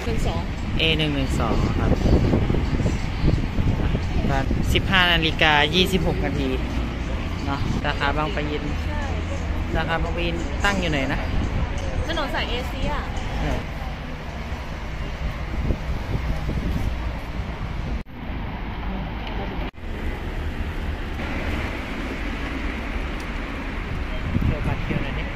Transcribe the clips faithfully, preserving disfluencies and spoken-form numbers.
นึ่งสองเอ หนึ่ง หนึ่ง สองครับสิบห้านาฬิกายี่สิบหกนาทีเนาะสาขาบางปะอินสาขาบางปะอินตั้งอยู่ไหนนะถนนสายเอเชียเดี๋ยวมาเที่ยวหน่อยดิ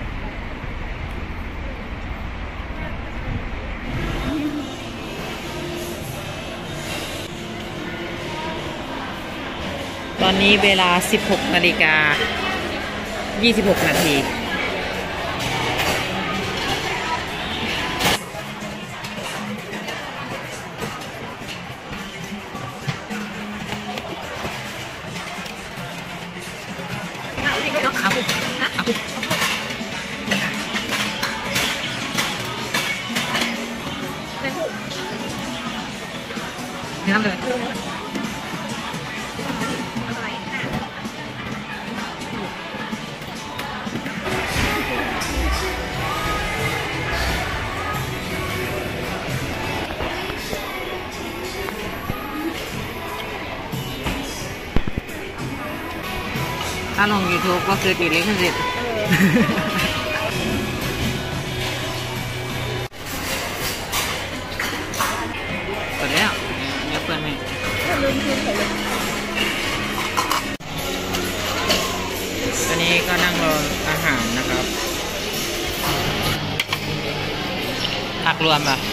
ตอนนี้เวลา สิบหกนาฬิกายี่สิบหกนาทีน้ำเลยถ้าลง ยูทูบ ก็คือติดลิขสิทธิ์กดแล้วเนี่ยเพื่อนไหมตอนนี้ก็นั่งรออาหารนะครับผักรวมป่ะ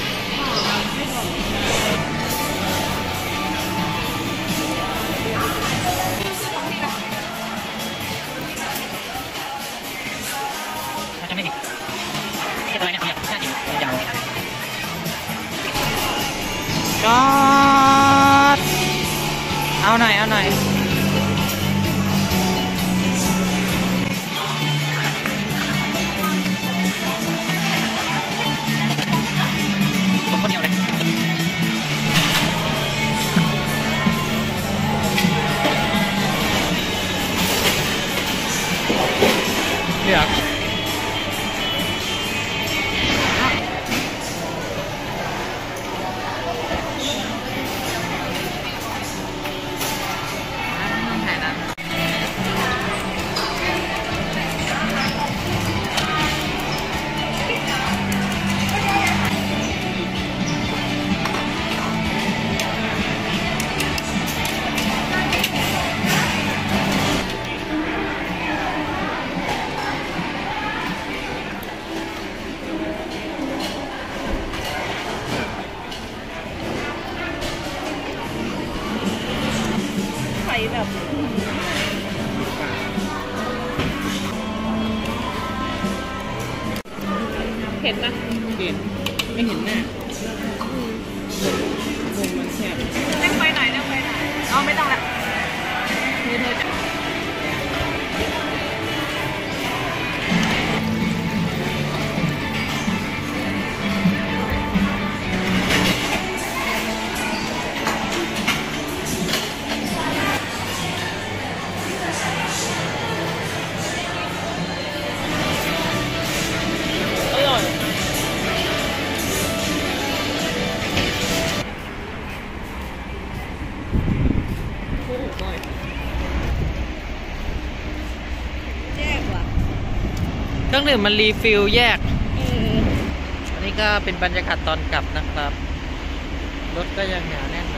จอดเอาหน่อยเอาหน่อยผมคนเดียวเลยเลือกแบบเห็นไหมเห็นไม่เห็นหน้ามันแซ่บนั่งไปไหนนั่งไปไหนเอาไม่ต้องละนี่เธอจะเครื่องดื่มมันรีฟิลแยกอันนี้ก็เป็นบรรยากาศตอนกลับนะครับรถก็ยังหนาแน่น